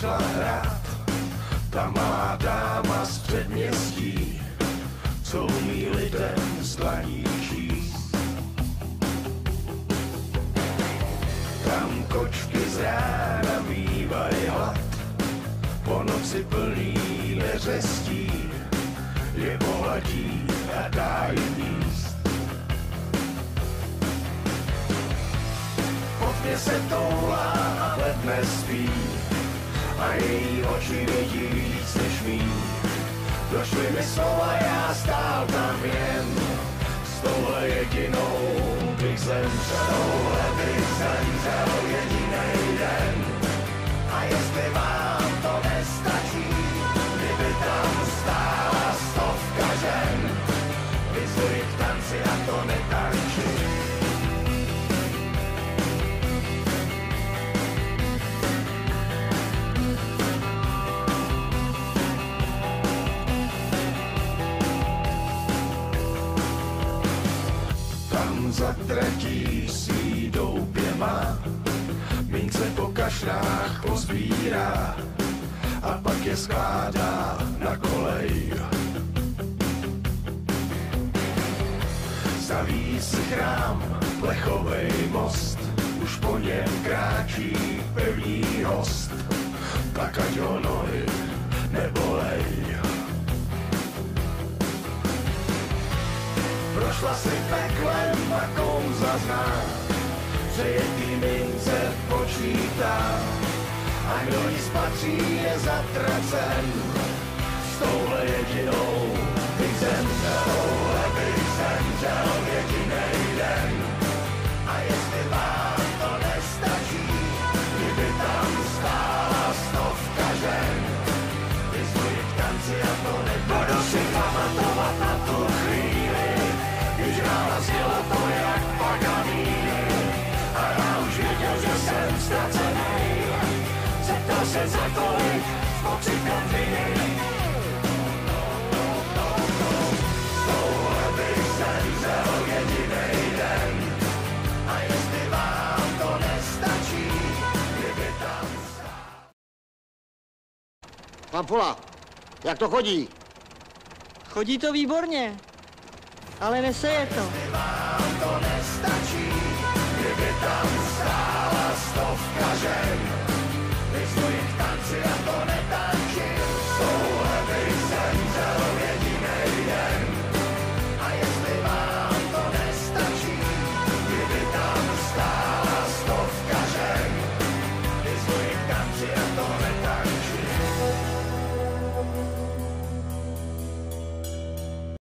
šla hrát, ta malá dáma z předměstí, co umí lidem z dlaní číst. Tam kočky z rána mývají hlad, po noci plný neřestí, je pohladí a dá jim jíst. Pod mě se toulá a led nespí, a její oči vidí víc než mý. Došly mi slova, já stál tam jen, s touhle jedinou bych zemřel. Touhle bych zemřel jedinej den, a jestli vám to nestačí, kdyby tam stála stovka žen, vyzvuji k tanci a to netančí. Za tratí si doupěma, mince po kašrách pozbírá a pak je skládá na kolej. Staví si chrám, plechovej most, už po něm kráčí pevný host, tak ať ho nohy nebolej. Prošla si peklem a kouza zná, přejetý mince počítá, a kdo jí spatří je zatracen, s touhle jedinou bych zemřel. Touhle bych zemřel jedinej den, a jestli vám to nestačí, kdyby tam stála stovka žen, vyzvuji k tanci a to nebudu si pamatovat na tu chvíli, když rána zněla to jak Paganini, a já už věděl, že jsem ztracený. Zeptal se za kolik s pocitem viny. Touhle bych zemřel jedinej den, a jestli vám to nestačí, kdyby tam stál. Pan Fula, jak to chodí? Chodí to výborně, ale neseje to. Jestli vám to nestačí, kdyby tam stál.